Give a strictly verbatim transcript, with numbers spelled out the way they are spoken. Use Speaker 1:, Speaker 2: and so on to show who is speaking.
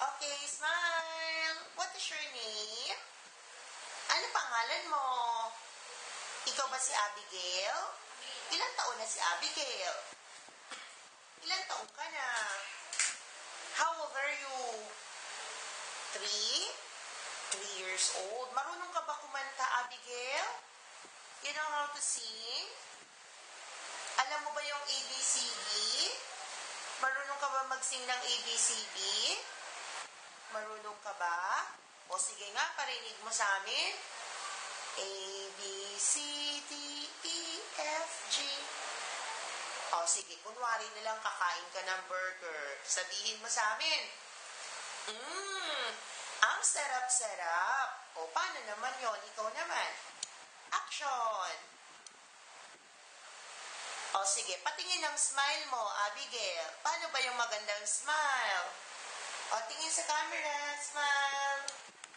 Speaker 1: Okay, smile. What is your name? Ano pangalan mo? Ikaw ba si Abigail? Ilang taon na si Abigail? Ilang taon ka na? How old are you? Three? Three years old. Marunong ka ba kumanta, Abigail? You know how to sing? Alam mo ba yung A B C D? Marunong ka ba mag-sing ng A B C D? Marunong ka ba? O sige nga, parinig mo sa amin. A, B, C, D, E, F, G. O sige, kunwari na lang kakain ka ng burger. Sabihin mo sa amin. Mmm, ang sarap-sarap. O paano naman yon? Ikaw naman. Action! O sige, patingin ang smile mo, Abigail. Paano ba yung magandang smile? O tingin sa camera, smile.